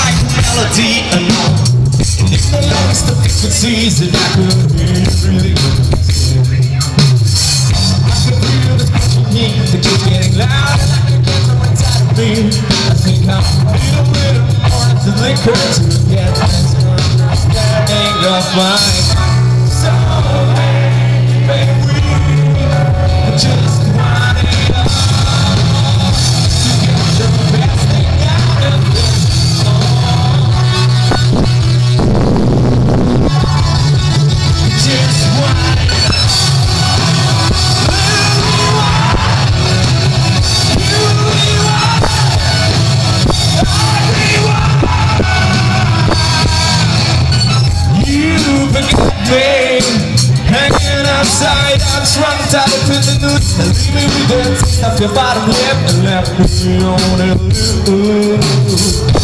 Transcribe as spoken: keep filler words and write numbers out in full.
like melody and all. And if the lowest of frequencies that I could hear really good. I can feel this pushing heat that keeps getting louder like it gets on inside of me. I think I'm a little bit more into liquor to get this understanding of mine. So hey, baby, I just want it all to get the best thing out of this song. Just want it all. Hanging outside, I'm strung tied up in the noose. Leave me with the taste of your bottom lip and left me on it.